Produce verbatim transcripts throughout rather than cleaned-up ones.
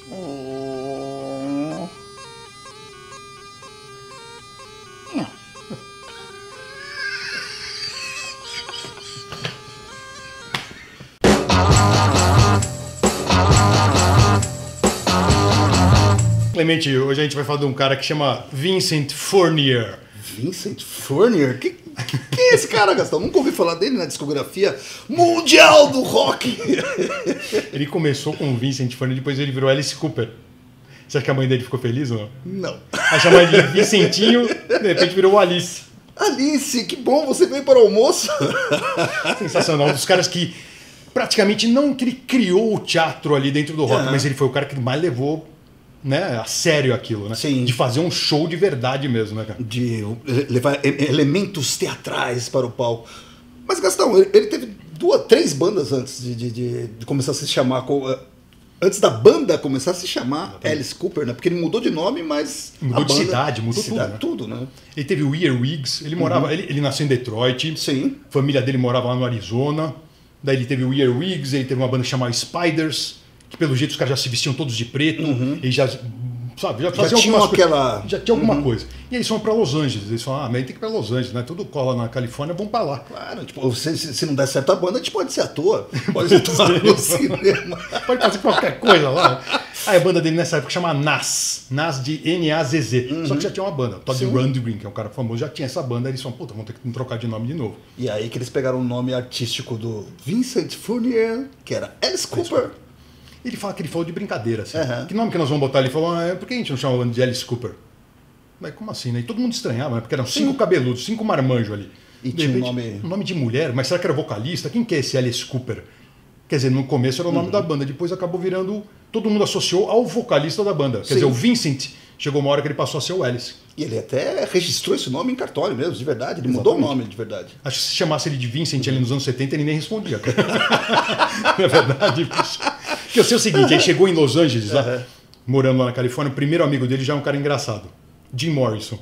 Oh. Clemente, hoje a gente vai falar de um cara que chama Vincent Fournier. Vincent Fournier? Que, que é esse cara, Gastão? Nunca ouvi falar dele na discografia mundial do rock. Ele começou com Vincent Fournier, depois ele virou Alice Cooper. Você acha que a mãe dele ficou feliz ou não? Não. Aí chama ele de Vicentinho, de repente virou Alice. Alice, que bom, você veio para o almoço. Sensacional, um dos caras que praticamente não que ele criou o teatro ali dentro do rock, Uhum. mas ele foi o cara que mais levou, né, a sério aquilo, né? Sim. De fazer um show de verdade mesmo, né, cara? De levar elementos teatrais para o palco. Mas, Gastão, ele, ele teve duas, três bandas antes de, de, de, de começar a se chamar... Antes da banda começar a se chamar Exatamente. Alice Cooper, né? Porque ele mudou de nome, mas... Mudou a de banda, cidade, mudou cidade, tudo, né? tudo, né? Ele teve o Earwigs, ele morava... Uhum. Ele, ele nasceu em Detroit. Sim. A família dele morava lá no Arizona. Daí ele teve o Earwigs, ele teve uma banda chamada Spiders, que pelo jeito os caras já se vestiam todos de preto, uhum. e já... Sabe, já fazia já algumas aquela... Já tinha alguma uhum. coisa. E eles foram para Los Angeles. Eles falaram, ah, mas tem que ir para Los Angeles, né? Tudo cola na Califórnia, vamos para lá. Claro, tipo, se, se não der certo a banda, a gente pode ser ator. Pode atuar no cinema. Pode fazer qualquer coisa lá. Aí a banda dele nessa época chama Nas. Nas de N A Z Z. Uhum. Só que já tinha uma banda. Todd Rundgren, que é um cara famoso, já tinha essa banda. Eles falaram, puta, vamos ter que trocar de nome de novo. E aí que eles pegaram o nome artístico do Vincent Fournier, que era Alice Cooper. Ele fala que ele falou de brincadeira, assim. Uhum. Que nome que nós vamos botar? Ele falou, ah, por que a gente não chama a banda de Alice Cooper? Mas como assim, né? E todo mundo estranhava, né? Porque eram cinco Sim. cabeludos, cinco marmanjos ali. E de tinha repente, um nome... um nome de mulher, mas será que era vocalista? Quem que é esse Alice Cooper? Quer dizer, no começo era o nome uhum. da banda, depois acabou virando... Todo mundo associou ao vocalista da banda. Quer Sim. dizer, o Vincent chegou uma hora que ele passou a ser o Alice. E ele até registrou esse nome em cartório mesmo, de verdade. Ele Exatamente. mudou o nome de verdade. Acho que se chamasse ele de Vincent ali nos anos setenta, ele nem respondia, cara. Não é verdade? Porque eu sei o seguinte, ele chegou em Los Angeles, lá, uhum. morando lá na Califórnia, o primeiro amigo dele já é um cara engraçado. Jim Morrison.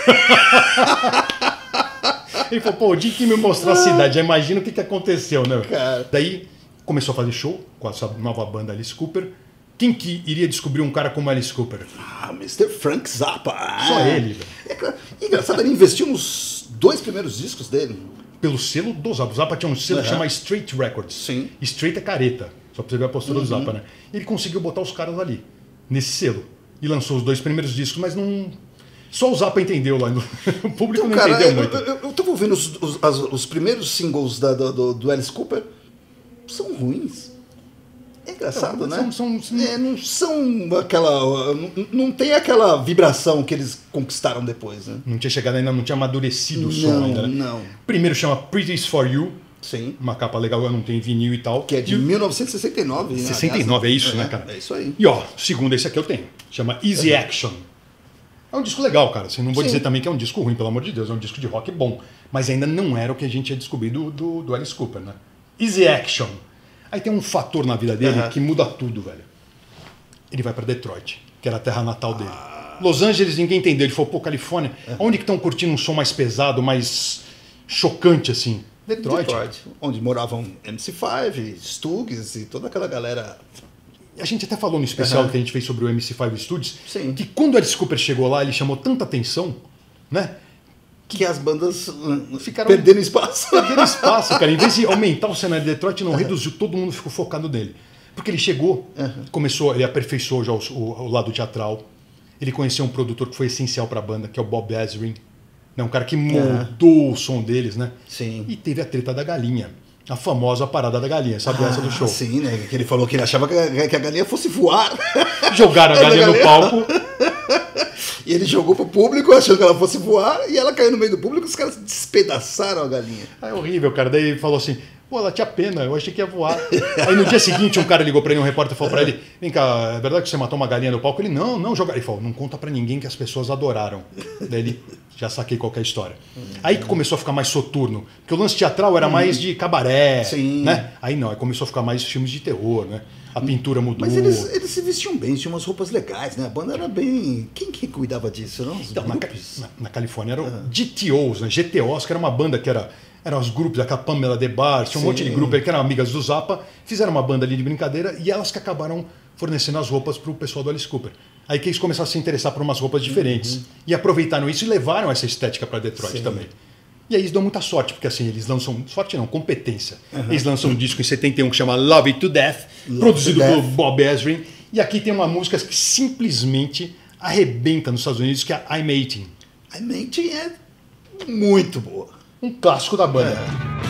Ele falou, pô, o Jim que me mostrou a cidade, já imagina o que, que aconteceu, né? Cara. Daí começou a fazer show com essa nova banda Alice Cooper. Quem que iria descobrir um cara como Alice Cooper? Ah, mister Frank Zappa. Só ele, velho. É engraçado, ele investiu nos dois primeiros discos dele. Pelo selo do Zappa. O Zappa tinha um selo uhum. que chama Straight Records. Sim. Straight é careta. Só pra você ver a postura uhum. do Zappa, né? Ele conseguiu botar os caras ali, nesse selo. E lançou os dois primeiros discos, mas não... Só o Zappa entendeu lá. O público então, não cara, entendeu eu, muito. Eu, eu, eu tava ouvindo os, os, as, os primeiros singles da, do, do Alice Cooper. São ruins. É engraçado, então, né? São, são, é, não são aquela... Não, não tem aquela vibração que eles conquistaram depois, né? Não tinha chegado ainda, não tinha amadurecido não, o som ainda, né? Não, Primeiro chama Pretty's For You. Sim. Uma capa legal, não tem vinil e tal. Que é de e... mil novecentos e sessenta e nove. sessenta e nove, aliás, é isso, é, né, cara? É isso aí. E ó, segundo esse aqui eu tenho. Chama Easy Action. É um disco legal, cara. Assim, não vou Sim. dizer também que é um disco ruim, pelo amor de Deus. É um disco de rock bom. Mas ainda não era o que a gente tinha descobrido do, do Alice Cooper, né? Easy Action. Aí tem um fator na vida dele uh-huh. que muda tudo, velho. Ele vai pra Detroit, que era a terra natal dele. Ah. Los Angeles, ninguém entendeu. Ele falou, pô, Califórnia, uh-huh. onde que estão curtindo um som mais pesado, mais chocante, assim? Detroit. Detroit, onde moravam M C cinco, Stooges e toda aquela galera... A gente até falou no especial uhum. que a gente fez sobre o M C cinco Studios, Sim. que quando o Alice Cooper chegou lá, ele chamou tanta atenção, né? Que, que as bandas ficaram perdendo espaço. Perdendo espaço, cara. Em vez de aumentar o cenário de Detroit, não uhum. reduziu, todo mundo ficou focado nele. Porque ele chegou, uhum. começou, ele aperfeiçoou já o, o, o lado teatral, ele conheceu um produtor que foi essencial para a banda, que é o Bob Ezrin, né? Um cara que moldou uhum. o som deles, né? Sim. E teve a treta da galinha. A famosa parada da galinha, sabe ah, essa do show? Sim, né? Que ele falou que ele achava que a, que a galinha fosse voar. Jogaram a galinha, a galinha no palco. E ele jogou pro público achando que ela fosse voar e ela caiu no meio do público e os caras despedaçaram a galinha. É horrível, cara. Daí ele falou assim, pô, ela tinha pena, eu achei que ia voar. Aí no dia seguinte um cara ligou pra ele, um repórter falou pra ele, vem cá, é verdade que você matou uma galinha no palco? Ele, não, não, jogaram. Ele falou, não conta pra ninguém que as pessoas adoraram. Daí ele, já saquei qual que é a história. Uhum. Aí que começou a ficar mais soturno, porque o lance teatral era uhum. mais de cabaré, Sim. né? Aí não, aí começou a ficar mais filmes de terror, né? A pintura mudou. Mas eles, eles se vestiam bem, tinham umas roupas legais, né? A banda era bem... Quem que cuidava disso? Não? Então, na, na, na Califórnia eram uhum. G T Os, né? G T Os, que era uma banda que era... Eram os grupos, aquela Pamela De Bar, tinha um Sim. monte de grupo aí que eram amigas do Zappa, fizeram uma banda ali de brincadeira e elas que acabaram fornecendo as roupas para o pessoal do Alice Cooper. Aí que eles começaram a se interessar por umas roupas diferentes. Uhum. E aproveitaram isso e levaram essa estética para Detroit Sim. também. E aí eles dão muita sorte, porque assim, eles lançam... Sorte não, competência. Uhum. Eles lançam um disco em setenta e um que chama Love It to Death, Love produzido por Bob Ezrin. E aqui tem uma música que simplesmente arrebenta nos Estados Unidos, que é I'm eighteen. I'm eighteen é muito boa. Um clássico da banda. É.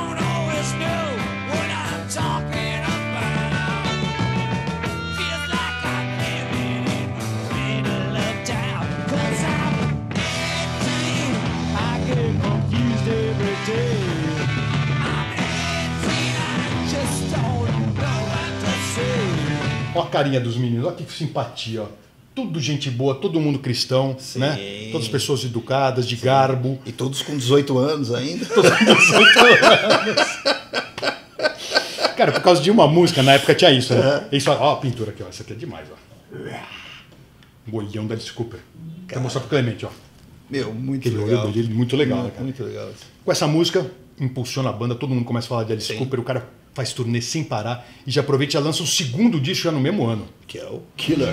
Olha a carinha dos meninos, olha que simpatia, ó. Tudo gente boa, todo mundo cristão, Sim. né? Todas pessoas educadas, de Sim. garbo. E todos com dezoito anos ainda. Todos com dezoito anos. Cara, por causa de uma música, na época tinha isso, né? Uhum. Eles falam, ó a pintura aqui, ó, essa aqui é demais, ó. Um olhão da Alice Cooper. Quero mostrar pro Clemente, ó. Meu, muito Aquele legal. olho dele, muito legal, muito, né, cara? Muito legal. Com essa música, impulsiona a banda, todo mundo começa a falar de Alice Sim. Cooper, o cara faz turnê sem parar e já aproveita e já lança o segundo disco já no mesmo ano. Que é o Killer.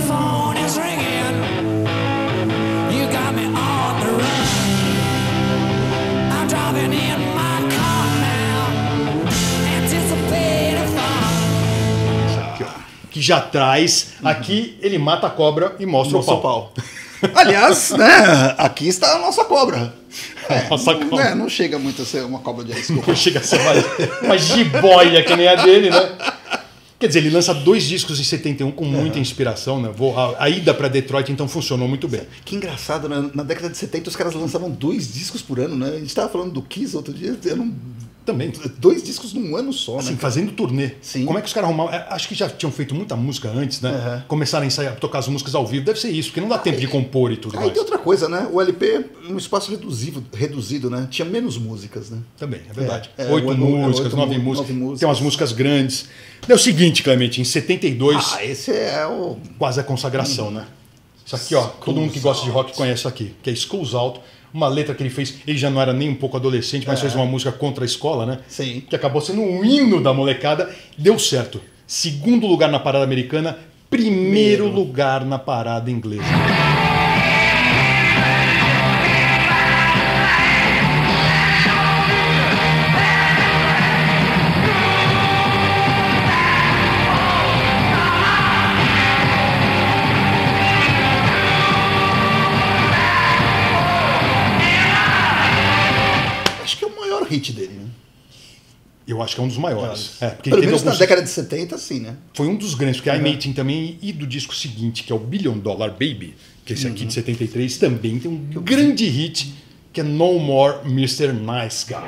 Aqui, ó, que já traz, uhum. aqui ele mata a cobra e mostra Nossa, o pau. pau. Aliás, né, aqui está a nossa cobra. É, nossa cobra. Né, não chega muito a ser uma cobra de Alice Cooper. Não chega a ser mais, uma jiboia que nem a dele, né? Quer dizer, ele lança dois discos em setenta e um com muita é. inspiração, né? A, a ida para Detroit, então, funcionou muito bem. Que engraçado, né? Na década de setenta os caras lançavam dois discos por ano, né? A gente estava falando do Kiss outro dia, eram também dois discos num ano só, assim, né? Fazendo turnê. Sim. Como é que os caras arrumavam? Acho que já tinham feito muita música antes, né? Uhum. Começaram a ensaiar, tocar as músicas ao vivo. Deve ser isso, porque não dá tempo aí, de compor e tudo aí mais. Aí tem outra coisa, né? O L P, um espaço reduzido, reduzido, né? Tinha menos músicas, né? Também, é verdade. É, é, oito, oito, músicas, oito, nove, nove músicas. músicas. Tem umas músicas grandes. É o seguinte, Clemente, em setenta e dois... Ah, esse é o... Quase a consagração, hum. né? Isso aqui, ó, Schools todo mundo que gosta de rock conhece isso aqui, que é Schools Out. Uma letra que ele fez, ele já não era nem um pouco adolescente, mas é. fez uma música contra a escola, né? Sim. Que acabou sendo um hino da molecada. Deu certo. Segundo lugar na parada americana, primeiro Primeiro. lugar na parada inglesa. hit dele, né? Eu acho que é um dos maiores. É, porque Pelo ele menos teve alguns... na década de setenta, sim, né? Foi um dos grandes, porque uhum. I'm eighteen também, e do disco seguinte, que é o Billion Dollar Baby, que é esse aqui uhum. de setenta e três, também tem um que grande eu... hit, que é No More mister Nice Guy.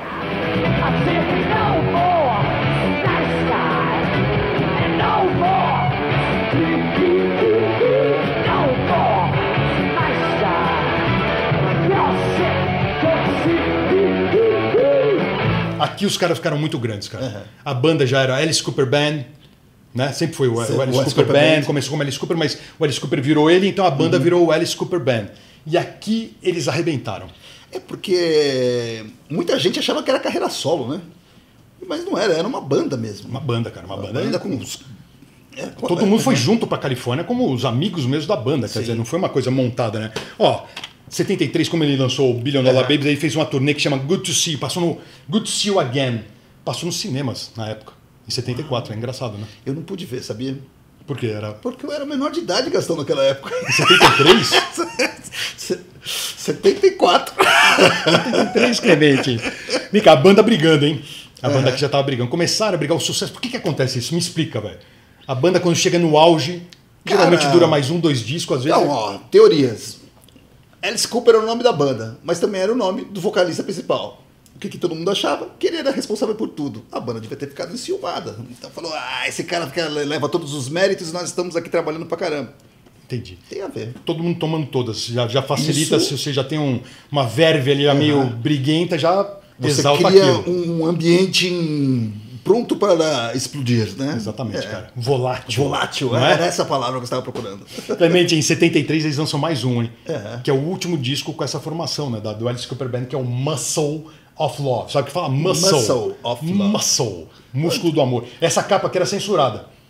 Aqui os caras ficaram muito grandes, cara. Uhum. A banda já era Alice Cooper Band, né? Sempre foi o, o Alice, o Alice Cooper, Cooper Band, Band, começou como Alice Cooper, mas o Alice Cooper virou ele, então a banda uhum. virou o Alice Cooper Band. E aqui eles arrebentaram. É porque muita gente achava que era carreira solo, né? Mas não era, era uma banda mesmo. Uma banda, cara, uma, uma banda. banda com... com... É, Todo é, mundo foi é. junto pra Califórnia como os amigos mesmo da banda, quer Sim. dizer, não foi uma coisa montada, né? Ó, setenta e três, como ele lançou o Billion Dollar é. Babies, ele fez uma turnê que chama Good to See You, passou no Good to See You Again, passou nos cinemas na época, em setenta e quatro, é engraçado, né? Eu não pude ver, sabia? Por quê? Era... Porque eu era menor de idade, Gastão, naquela época. Em setenta e três? setenta e quatro. setenta e três, Clemente. Vem cá, a banda brigando, hein? A banda uhum. que já tava brigando. Começaram a brigar o sucesso. Por que que acontece isso? Me explica, velho. A banda, quando chega no auge, Cara... geralmente dura mais um, dois discos, às vezes... Não, ó, teorias. Alice Cooper era o nome da banda, mas também era o nome do vocalista principal. O que, que todo mundo achava? Que ele era responsável por tudo. A banda devia ter ficado enciumada. Então falou, ah, esse cara fica, leva todos os méritos e nós estamos aqui trabalhando pra caramba. Entendi. Tem a ver. Todo mundo tomando todas. Já, já facilita, Isso... se você já tem um, uma verve ali uhum. meio briguenta, já você exalta cria aquilo. Um ambiente pronto para explodir, né? Exatamente, é. cara. Volátil. Volátil, é? Era essa palavra que eu estava procurando. Clemente, em setenta e três eles lançam mais um, hein? É. Que é o último disco com essa formação, né? Da, do Alice Cooper Band, que é o Muscle of Love. Sabe o que fala? Muscle. Muscle of Love. Muscle. Músculo do amor. Essa capa aqui era censurada.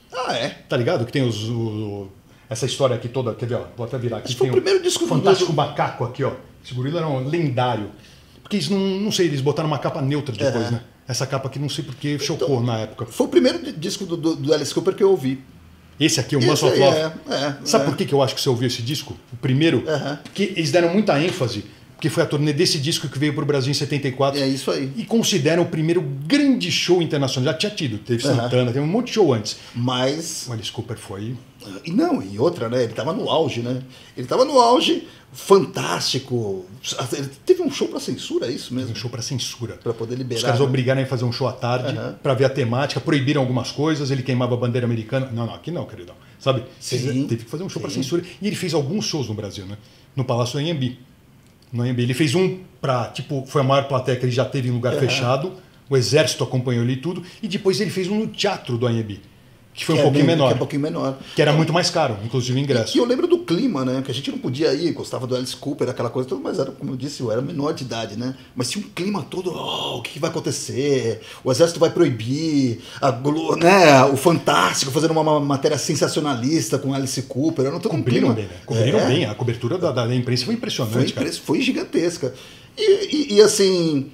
Ah, é? Tá ligado? Que tem os... O, essa história aqui toda, quer ver, ó, vou até virar aqui. Esse foi tem o primeiro disco do Fantástico Macaco aqui, ó. Esse gorila era um lendário. Porque eles não, não sei, eles botaram uma capa neutra depois, É. né? Essa capa aqui não sei porque chocou Então, na época. Foi o primeiro disco do, do, do Alice Cooper que eu ouvi. Esse aqui, o Esse Muscle of aí, Love. é, é, Sabe é. por que que eu acho que você ouviu esse disco? O primeiro? Aham. Porque eles deram muita ênfase, porque foi a turnê desse disco que veio pro Brasil em setenta e quatro. É isso aí. E consideram o primeiro grande show internacional. Já tinha tido, teve Aham. Santana, teve um monte de show antes. Mas... O Alice Cooper foi... E não, e outra, né? Ele tava no auge, né? Ele tava no auge, fantástico. Ele teve um show pra censura, é isso mesmo? um show pra censura. Pra poder liberar. Os caras né? obrigaram ele a fazer um show à tarde Aham. pra ver a temática, proibiram algumas coisas, ele queimava a bandeira americana. Não, não, aqui não, queridão. Sabe? Sim. Teve que fazer um show pra Sim. censura. E ele fez alguns shows no Brasil, né? No Palácio do Anhembi. No Anhembi. Ele fez um pra, tipo, foi a maior plateia que ele já teve em lugar Aham. fechado. O exército acompanhou ele e tudo. E depois ele fez um no Teatro do Anhembi, que foi Que um é pouquinho bem- menor. Que é um pouquinho menor. Que era muito mais caro, inclusive o ingresso. E eu lembro do clima, né? Que a gente não podia ir, gostava do Alice Cooper, aquela coisa toda, mas era, como eu disse, eu era menor de idade, né? Mas tinha um clima todo, oh, o que, que vai acontecer? O exército vai proibir, a Glo- né? O Fantástico fazendo uma, uma matéria sensacionalista com Alice Cooper. Era todo um Cobriram clima. bem, né? Cobriram É. bem. A cobertura da, da imprensa foi Foi, impressionante, cara. impre- foi gigantesca. E, e- e, assim,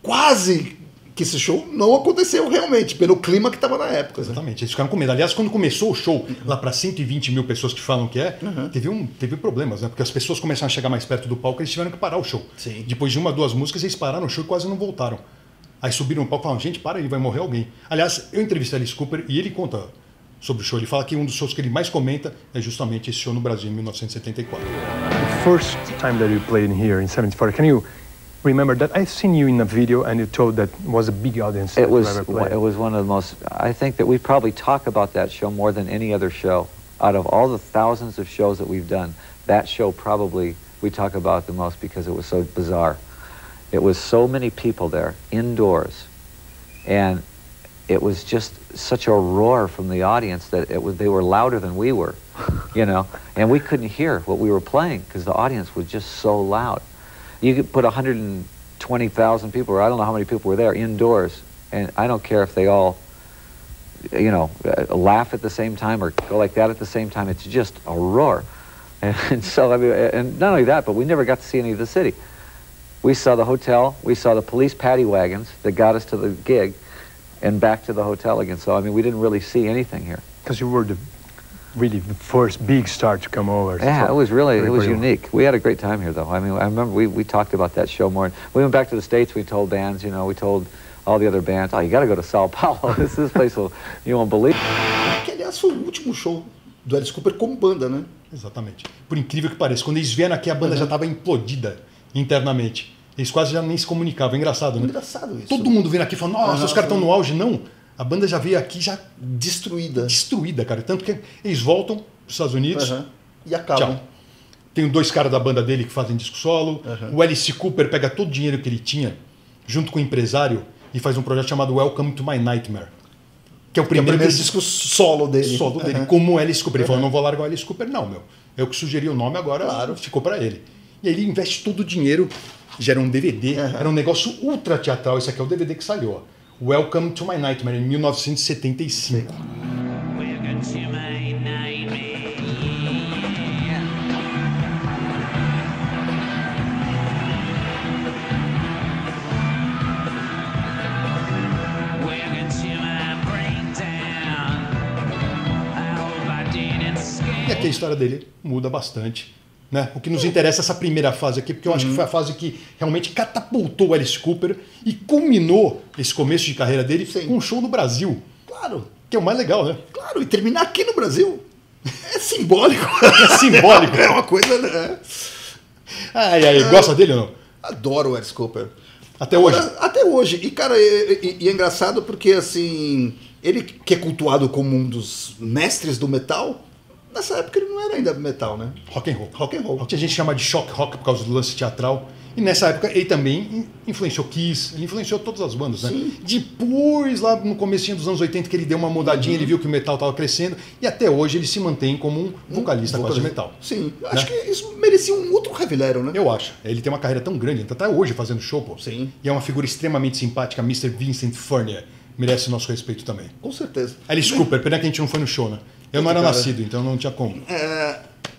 quase que esse show não aconteceu realmente, pelo clima que estava na época. Né? Exatamente, eles ficaram com medo. Aliás, quando começou o show, lá para cento e vinte mil pessoas que falam que é, Uhum. teve, um, teve problemas, né? Porque as pessoas começaram a chegar mais perto do palco e eles tiveram que parar o show. Sim. Depois de uma, duas músicas, eles pararam o show e quase não voltaram. Aí subiram no palco e falaram, gente, para aí, vai morrer alguém. Aliás, eu entrevistei Alice Cooper e ele conta sobre o show. Ele fala que um dos shows que ele mais comenta é justamente esse show no Brasil, em mil novecentos e setenta e quatro. The first time that you played in here in seventy-four, can you remember that? I've seen you in a video and you told that was a big audience. It that you was ever played. it was one of the most. I think that we probably talk about that show more than any other show. Out of all the thousands of shows that we've done, that show probably we talk about the most because it was so bizarre. It was so many people there indoors, and it was just such a roar from the audience that it was they were louder than we were, you know, and we couldn't hear what we were playing because the audience was just so loud. You could put one hundred twenty thousand people, or I don't know how many people were there, indoors, and I don't care if they all, you know, uh, laugh at the same time or go like that at the same time. It's just a roar. And, and so, I mean, and not only that, but we never got to see any of the city. We saw the hotel, we saw the police paddy wagons that got us to the gig and back to the hotel again. So, I mean, we didn't really see anything here. Because you were the really the first big star to come over. Yeah, So it was really, it very, was very unique. We had a great time here, though. I mean, I remember we, we talked about that show more. We went back to the States, we told bands, you know, we told all the other bands, oh, you got to go to Sao Paulo. this, this place will, you won't believe. Que, aliás, foi o último show do Alice Cooper como banda, né? Exatamente. Por incrível que pareça, quando eles vieram aqui, a banda Uhum. já estava implodida internamente. Eles quase já nem se comunicavam. É engraçado, né? Engraçado isso. Todo mundo vindo aqui falando, nossa, Uhum, os caras estão sim. no auge. Não, a banda já veio aqui já Destruída. destruída, cara. Tanto que eles voltam para os Estados Unidos, Uhum. E acabam. tchau. Tem dois caras da banda dele que fazem disco solo. Uhum. O Alice Cooper pega todo o dinheiro que ele tinha, junto com o empresário, e faz um projeto chamado Welcome to My Nightmare. Que é o Que é o primeiro, primeiro que- disco solo dele. solo dele, Uhum. como o Alice Cooper. Ele falou, Uhum. não vou largar o Alice Cooper, não, meu. Eu que sugeri o nome, agora Claro. ficou pra ele. E aí ele investe todo o dinheiro, gera um D V D, Uhum. era um negócio ultra teatral. Esse aqui é o D V D que saiu, ó. Welcome to My Nightmare, em mil novecentos e setenta e cinco. Welcome to my nightmare. Welcome to my breakdown. I hope I didn't scare E aqui a história dele muda bastante. Né? O que nos interessa é essa primeira fase aqui, porque eu acho que foi a fase que realmente catapultou o Alice Cooper e culminou esse começo de carreira dele Sim. com um show no Brasil, Claro, que é o mais legal, né? claro. E terminar aqui no Brasil é simbólico. É simbólico. É uma coisa, né? Ai, ai, gosta dele ou não? Adoro o Alice Cooper. Até hoje. Agora, até hoje. E, cara, e, e- e é engraçado porque, assim, ele que é cultuado como um dos mestres do metal, nessa época ele não era ainda metal, né? Rock and roll. Rock and roll. O que a gente chama de shock rock por causa do lance teatral. E nessa época ele também in- influenciou Kiss, ele influenciou todas as bandas, né? Sim. Depois, lá no comecinho dos anos oitenta, que ele deu uma mudadinha, ele viu que o metal estava crescendo, e até hoje ele se mantém como um vocalista quase de metal. Sim. Acho que isso merecia um outro Heavy Level, né? Eu acho. Ele tem uma carreira tão grande, ele tá até hoje fazendo show, pô. Sim. E é uma figura extremamente simpática, mister Vincent Furnier. merece nosso respeito também. Com certeza. Alice Cooper, pena que a gente não foi no show, né? Eu não era Cara. nascido, então não tinha como. É,